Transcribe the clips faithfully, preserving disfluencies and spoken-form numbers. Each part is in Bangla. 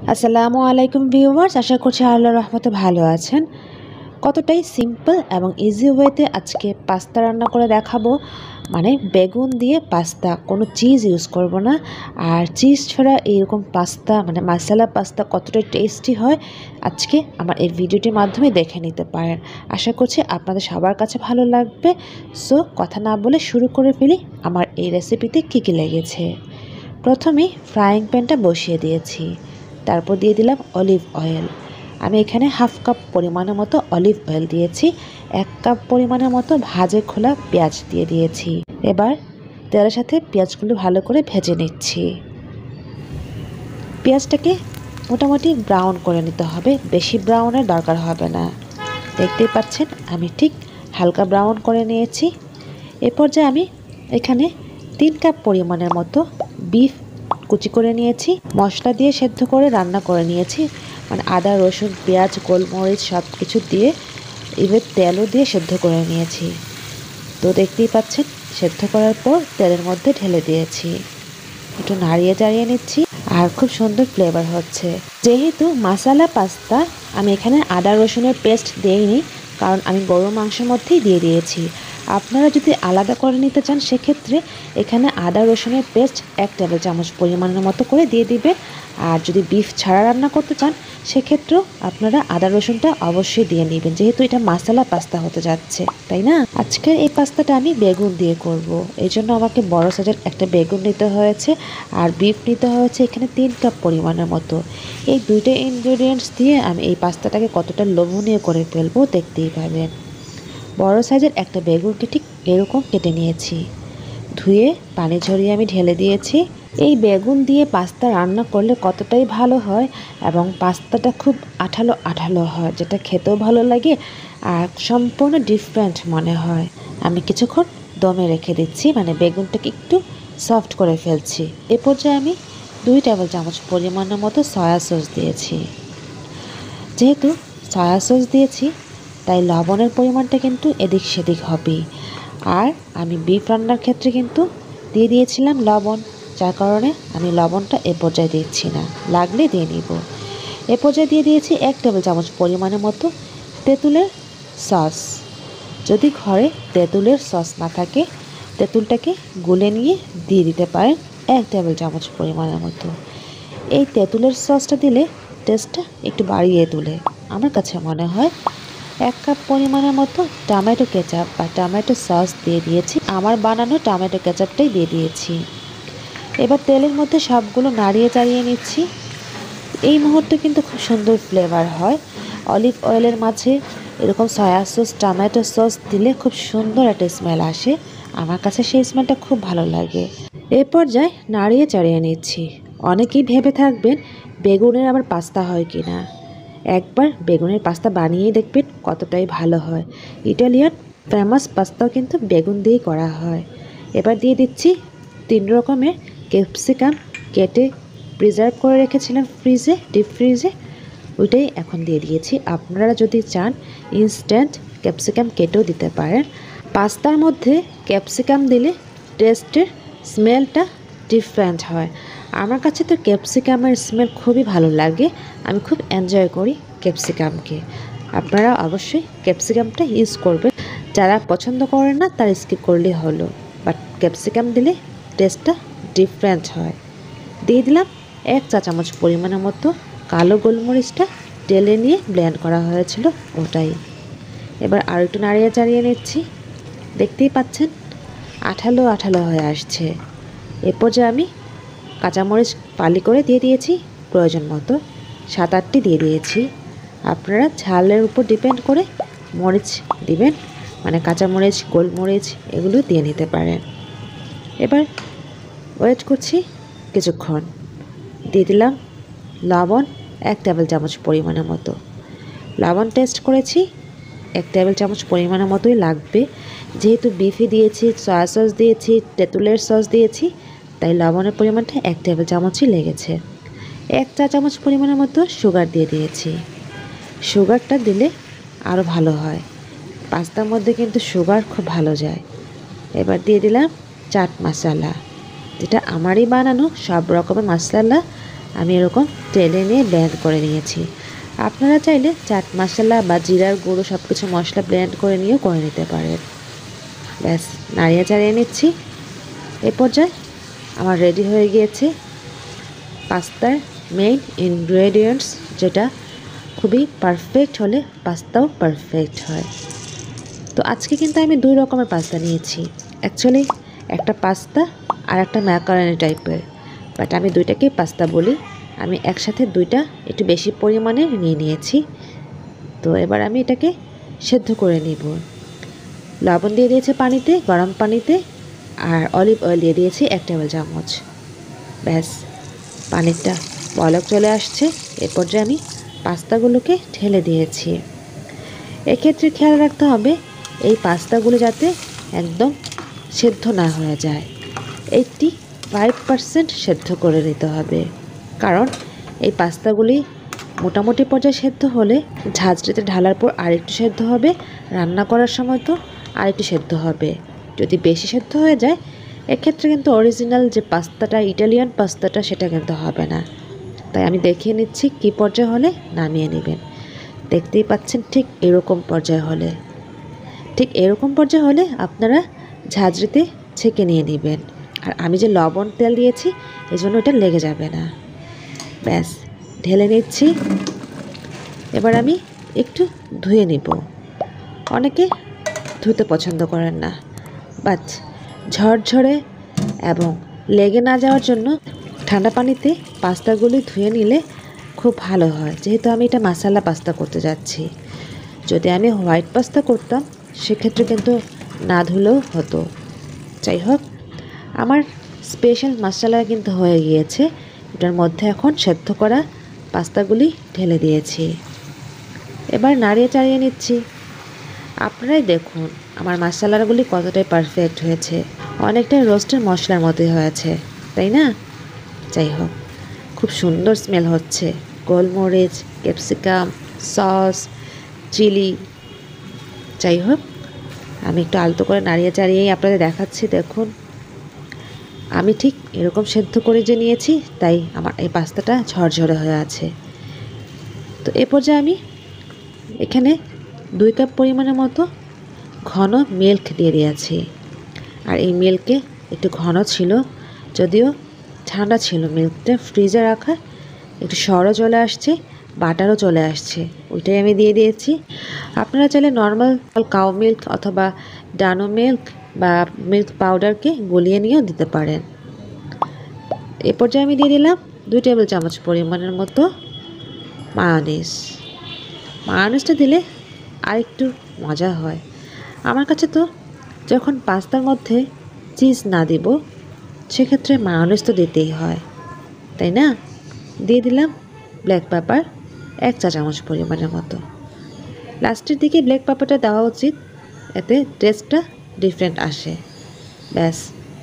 আসসালামু আলাইকুম ভিউয়ার্স, আশা করছি আল্লাহর রহমতে ভালো আছেন। কতটাই সিম্পল এবং ইজি ওয়েতে আজকে পাস্তা রান্না করে দেখাবো। মানে বেগুন দিয়ে পাস্তা, কোনো চিজ ইউজ করব না। আর চিজ ছাড়া এইরকম পাস্তা মানে মাসালা পাস্তা কতটা টেস্টি হয় আজকে আমার এই ভিডিওটির মাধ্যমে দেখে নিতে পারেন। আশা করছি আপনাদের সবার কাছে ভালো লাগবে। সো কথা না বলে শুরু করে ফেলি আমার এই রেসিপিতে কী কী লেগেছে। প্রথমেই ফ্রাইং প্যানটা বসিয়ে দিয়েছি, তারপর দিয়ে দিলাম অলিভ অয়েল। আমি এখানে হাফ কাপ পরিমাণের মতো অলিভ অয়েল দিয়েছি। এক কাপ পরিমাণের মতো ভাজে খোলা পেঁয়াজ দিয়ে দিয়েছি। এবার তেলের সাথে পেঁয়াজগুলো ভালো করে ভেজে নিচ্ছি। পেঁয়াজটাকে মোটামুটি ব্রাউন করে নিতে হবে, বেশি ব্রাউনের দরকার হবে না। দেখতেই পাচ্ছেন আমি ঠিক হালকা ব্রাউন করে নিয়েছি। এরপর যে আমি এখানে তিন কাপ পরিমাণের মতো বিফ কুচি করে নিয়েছি, মশলা দিয়ে সেদ্ধ করে রান্না করে নিয়েছি। মানে আদা রসুন পেঁয়াজ গোলমরিচ সব কিছু দিয়ে এবার তেলও দিয়ে সেদ্ধ করে নিয়েছি। তো দেখতেই পাচ্ছেন সেদ্ধ করার পর তেলের মধ্যে ঢেলে দিয়েছি, একটু নাড়িয়ে চাড়িয়ে নিচ্ছি আর খুব সুন্দর ফ্লেভার হচ্ছে। যেহেতু মাসালা পাস্তা আমি এখানে আদা রসুনের পেস্ট দিইনি, কারণ আমি গরুর মাংসের মধ্যেই দিয়ে দিয়েছি। আপনারা যদি আলাদা করে নিতে চান সেক্ষেত্রে এখানে আদা রসুনের পেস্ট এক টেবিল চামচ পরিমাণের মতো করে দিয়ে দিবেন। আর যদি বিফ ছাড়া রান্না করতে চান সেক্ষেত্রেও আপনারা আদা রসুনটা অবশ্যই দিয়ে নেবেন, যেহেতু এটা মাসালা পাস্তা হতে যাচ্ছে, তাই না? আজকের এই পাস্তাটা আমি বেগুন দিয়ে করব, এই জন্য আমাকে বড় সাইজের একটা বেগুন নিতে হয়েছে আর বিফ নিতে হয়েছে এখানে তিন কাপ পরিমাণের মতো। এই দুইটা ইনগ্রেডিয়েন্টস দিয়ে আমি এই পাস্তাটাকে কতটা লোভনীয় করে ফেলবো দেখতেই পাবেন। বড় সাইজের একটা বেগুনকে ঠিক এরকম কেটে নিয়েছি, ধুয়ে পানি ঝরিয়ে আমি ঢেলে দিয়েছি। এই বেগুন দিয়ে পাস্তা রান্না করলে কতটাই ভালো হয় এবং পাস্তাটা খুব আঠালো আঠালো হয়, যেটা খেতেও ভালো লাগে আর সম্পূর্ণ ডিফারেন্ট মনে হয়। আমি কিছুক্ষণ দমে রেখে দিচ্ছি, মানে বেগুনটাকে একটু সফট করে ফেলছি। এ পর্যায়ে আমি দুই টেবিল চামচ পরিমাণের মতো সয়া সস দিয়েছি। যেহেতু সয়া সস দিয়েছি তাই লবণের পরিমাণটা কিন্তু এদিক সেদিক হবেই। আর আমি বিফ রান্নার ক্ষেত্রে কিন্তু দিয়ে দিয়েছিলাম লবণ, যার কারণে আমি লবণটা এ পর্যায়ে দিচ্ছি না, লাগলে দিয়ে নিব। এ পর্যায়ে দিয়ে দিয়েছি এক টেবিল চামচ পরিমাণের মতো তেঁতুলের সস। যদি ঘরে তেঁতুলের সস না থাকে তেঁতুলটাকে গুলে নিয়ে দিয়ে দিতে পারেন এক টেবিল চামচ পরিমাণের মতো। এই তেঁতুলের সসটা দিলে টেস্টটা একটু বাড়িয়ে তোলে আমার কাছে মনে হয়। এক কাপ পরিমাণের মতো টমেটো কেচাপ বা টমেটো সস দিয়ে দিয়েছি, আমার বানানো টমেটো কেচাপটাই দিয়ে দিয়েছি। এবার তেলের মধ্যে সবগুলো নাড়িয়ে চাড়িয়ে নিচ্ছি। এই মুহূর্তে কিন্তু খুব সুন্দর ফ্লেভার হয়। অলিভ অয়েলের মাঝে এরকম সয়া সস টমেটো সস দিলে খুব সুন্দর একটা স্মেল আসে, আমার কাছে সেই স্মেলটা খুব ভালো লাগে। এর পর্যায়ে নাড়িয়ে চাড়িয়ে নিচ্ছি। অনেকেই ভেবে থাকবেন বেগুনের আবার পাস্তা হয় কি না, একবার বেগুনের পাস্তা বানিয়ে দেখবেন কতটাই ভালো হয়। ইটালিয়ান ফেমাস পাস্তাও কিন্তু বেগুন দিয়েই করা হয়। এবার দিয়ে দিচ্ছি তিন রকমের ক্যাপসিকাম, কেটে প্রিজার্ভ করে রেখেছিলাম ফ্রিজে, ডিপ ফ্রিজে, ওইটাই এখন দিয়ে দিয়েছি। আপনারা যদি চান ইনস্ট্যান্ট ক্যাপসিকাম কেটেও দিতে পারেন। পাস্তার মধ্যে ক্যাপসিকাম দিলে টেস্টের স্মেলটা ডিফারেন্ট হয়। আমার কাছে তো ক্যাপসিকামের স্মেল খুবই ভালো লাগে, আমি খুব এনজয় করি ক্যাপসিকামকে। আপনারা অবশ্যই ক্যাপসিকামটা ইউজ করবেন, যারা পছন্দ করেন না তারা স্কিপ করলেই হলো, বাট ক্যাপসিকাম দিলে টেস্টটা ডিফারেন্ট হয়। দিয়ে দিলাম এক চা চামচ পরিমাণের মতো কালো গোলমরিচটা টেলে নিয়ে ব্লেন্ড করা হয়েছিল ওটাই। এবার আর একটু নাড়িয়ে চাড়িয়ে নিচ্ছি। দেখতেই পাচ্ছেন আঠালো আঠালো হয়ে আসছে। এরপর যে আমি কাঁচামরিচ ফালি করে দিয়ে দিয়েছি, প্রয়োজন মতো সাত আটটি দিয়ে দিয়েছি। আপনারা ঝালের উপর ডিপেন্ড করে মরিচ দিবেন, মানে কাঁচামরিচ গোলমরিচ এগুলো দিয়ে নিতে পারেন। এবার ওয়েট করছি কিছুক্ষণ। দিয়ে দিলাম লবণ এক টেবিল চামচ পরিমাণের মতো। লবণ টেস্ট করেছি, এক টেবিল চামচ পরিমাণের মতোই লাগবে, যেহেতু বিফি দিয়েছি, সয়া সস দিয়েছি, তেঁতুলের সস দিয়েছি, তাই লবণের পরিমাণটা এক টেবিল চামচই লেগেছে। এক চা চামচ পরিমাণের মতো সুগার দিয়ে দিয়েছি। সুগারটা দিলে আরও ভালো হয়, পাস্তার মধ্যে কিন্তু সুগার খুব ভালো যায়। এবার দিয়ে দিলাম চাট মশলা, যেটা আমারই বানানো সব রকমের মশলা আমি এরকম টেলে নিয়ে ব্লেন্ড করে নিয়েছি। আপনারা চাইলে চাট মশলা বা জিরার গুঁড়ো সব কিছু মশলা ব্লেন্ড করে নিয়েও করে নিতে পারেন। ব্যাস নাড়িয়ে চাড়িয়ে নিচ্ছি। এ পর্যায়ে আমার রেডি হয়ে গিয়েছে পাস্তার মেইন ইনগ্রেডিয়েন্টস, যেটা খুবই পারফেক্ট হলে পাস্তাও পারফেক্ট হয়। তো আজকে কিন্তু আমি দুই রকমের পাস্তা নিয়েছি। অ্যাকচুয়ালি একটা পাস্তা আর একটা ম্যাকারনি টাইপের, বাট আমি দুইটাকেই পাস্তা বলি। আমি একসাথে দুইটা একটু বেশি পরিমাণে নিয়ে নিয়েছি। তো এবার আমি এটাকে সেদ্ধ করে নিব। লবণ দিয়ে দিয়েছি পানিতে, গরম পানিতে, আর অলিভ অয়েল দিয়ে দিয়েছি এক টেবিল চামচ। ব্যাস পানিটা বলক চলে আসছে। এ পর্যায়ে আমি পাস্তাগুলোকে ঢেলে দিয়েছি। এক্ষেত্রে খেয়াল রাখতে হবে এই পাস্তাগুলো যাতে একদম সেদ্ধ না হয়ে যায়। এইটটি ফাইভ পারসেন্ট সেদ্ধ করে নিতে হবে, কারণ এই পাস্তাগুলি মোটামুটি পর্যায়ে সেদ্ধ হলে ঝাঁঝরিতে ঢালার পর আরেকটু সেদ্ধ হবে, রান্না করার সময় তো আরেকটু সেদ্ধ হবে। যদি বেশি সেদ্ধ হয়ে যায় এক্ষেত্রে কিন্তু অরিজিনাল যে পাস্তাটা, ইটালিয়ান পাস্তাটা, সেটা কিন্তু হবে না। তাই আমি দেখিয়ে নিচ্ছি কী পর্যায়ে হলে নামিয়ে নেবেন। দেখতেই পাচ্ছেন ঠিক এরকম পর্যায়ে হলে ঠিক এরকম পর্যায়ে হলে আপনারা ঝাঁঝরিতে ছেঁকে নিয়ে নেবেন। আর আমি যে লবণ তেল দিয়েছি এজন্য এটা লেগে যাবে না। ব্যাস ঢেলে নিচ্ছি। এবার আমি একটু ধুয়ে নিব। অনেকে ধুতে পছন্দ করেন না, বাট ঝরঝরে এবং লেগে না যাওয়ার জন্য ঠান্ডা পানিতে পাস্তাগুলি ধুয়ে নিলে খুব ভালো হয়। যেহেতু আমি এটা মাসালা পাস্তা করতে যাচ্ছি, যদি আমি হোয়াইট পাস্তা করতাম সেক্ষেত্রে কিন্তু না ধুলেও হতো। যাই হোক, আমার স্পেশাল মশলা কিন্তু হয়ে গিয়েছে। এটার মধ্যে এখন সেদ্ধ করা পাস্তাগুলি ঢেলে দিয়েছি। এবার নাড়িয়ে চাড়িয়ে নিচ্ছি। আপনারাই দেখুন আমার মশলাগুলি কতটাই পারফেক্ট হয়েছে। অনেকটাই রোস্টের মশলার মতোই হয়েছে, তাই না? যাই হোক, খুব সুন্দর স্মেল হচ্ছে। গোলমরিচ, ক্যাপসিকাম, সস, চিলি। যাই হোক, আমি একটু আলতো করে নাড়িয়ে চাড়িয়েই আপনাদের দেখাচ্ছি। দেখুন আমি ঠিক এরকম সেদ্ধ করে যে নিয়েছি, তাই আমার এই পাস্তাটা ঝরঝরে হয়ে আছে। তো এ পর্যায়ে আমি এখানে দুই কাপ পরিমাণের মতো ঘন মিল্ক দিয়ে দিয়েছি। আর এই মিল্কে একটু ঘন ছিল, যদিও ঠান্ডা ছিল মিল্কটা, ফ্রিজে রাখা। একটু সরও চলে আসছে, বাটারও চলে আসছে, ওইটাই আমি দিয়ে দিয়েছি। আপনারা চাইলে নর্মাল কাউ মিল্ক অথবা ডানো মিল্ক বা মিল্ক পাউডারকে গলিয়ে নিয়েও দিতে পারেন। এ পর্যায়ে আমি দিয়ে দিলাম দুই টেবিল চামচ পরিমাণের মতো মায়োনিজ। মায়োনিজটা দিলে আর একটু মজা হয়। আমার কাছে তো যখন পাস্তার মধ্যে চিজ না দিব সেক্ষেত্রে মায়োনিজ তো দিতেই হয়, তাই না? দিয়ে দিলাম ব্ল্যাক পেপার এক চা চামচ পরিমাণের মতো। লাস্টের দিকে ব্ল্যাক পেপারটা দেওয়া উচিত, এতে টেস্টটা ডিফারেন্ট আসে। ব্যাস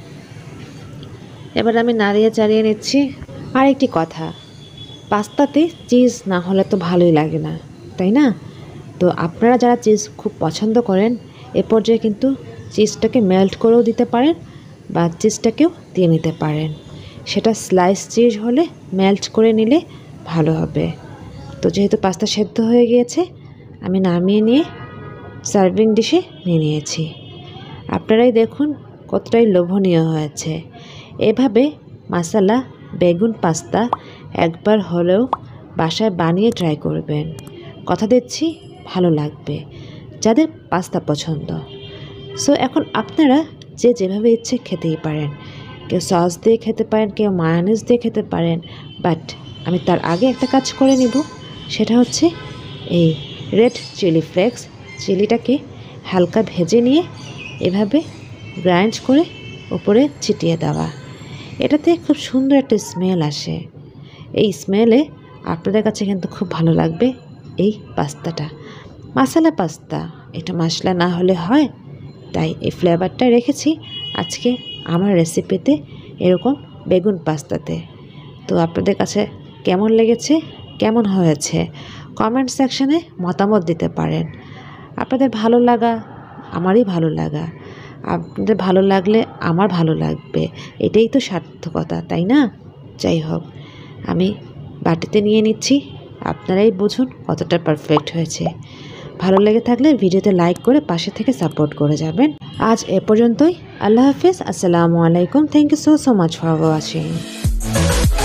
এবার আমি নাড়িয়ে চাড়িয়ে নিচ্ছি। আর একটি কথা, পাস্তাতে চিজ না হলে তো ভালোই লাগে না, তাই না? তো আপনারা যারা চিজ খুব পছন্দ করেন এ পর্যায়ে কিন্তু চিজটাকে মেল্ট করেও দিতে পারেন বা চিজটাকেও দিয়ে নিতে পারেন। সেটা স্লাইস চিজ হলে মেল্ট করে নিলে ভালো হবে। তো যেহেতু পাস্তা সেদ্ধ হয়ে গিয়েছে আমি নামিয়ে নিয়ে সার্ভিং ডিশে নিয়ে নিয়েছি। আপনারাই দেখুন কতটাই লোভনীয় হয়েছে। এভাবে মশলা বেগুন পাস্তা একবার হলেও বাসায় বানিয়ে ট্রাই করবেন। কথা দিচ্ছি ভালো লাগবে যাদের পাস্তা পছন্দ। সো এখন আপনারা যে যেভাবে ইচ্ছে খেতেই পারেন। কেউ সস দিয়ে খেতে পারেন, কেউ মায়োনিজ দিয়ে খেতে পারেন। বাট আমি তার আগে একটা কাজ করে নিব, সেটা হচ্ছে এই রেড চিলি ফ্লেক্স চিলিটাকে হালকা ভেজে নিয়ে এভাবে গ্রাইন্ড করে উপরে ছিটিয়ে দেওয়া। এটাতে খুব সুন্দর একটা স্মেল আসে। এই স্মেলে আপনাদের কাছে কিন্তু খুব ভালো লাগবে এই পাস্তাটা। মশলা পাস্তা এটা মশলা না হলে হয়, তাই এই ফ্লেভারটা রেখেছি আজকে আমার রেসিপিতে এরকম বেগুন পাস্তাতে। তো আপনাদের কাছে কেমন লেগেছে, কেমন হয়েছে কমেন্ট সেকশনে মতামত দিতে পারেন। আপনাদের ভালো লাগা আমারই ভালো লাগা, আপনাদের ভালো লাগলে আমার ভালো লাগবে, এটাই তো সার্থকতা, তাই না? যাই হোক, আমি বাটিতে নিয়ে নিচ্ছি। আপনারাই বুঝুন কতটা পারফেক্ট হয়েছে। ভালো লেগে থাকলে ভিডিওতে লাইক করে পাশে থেকে সাপোর্ট করে যাবেন। আজ এ পর্যন্তই। আল্লাহ হাফিজ। আসসালামু আলাইকুম। Thank you so so much for watching.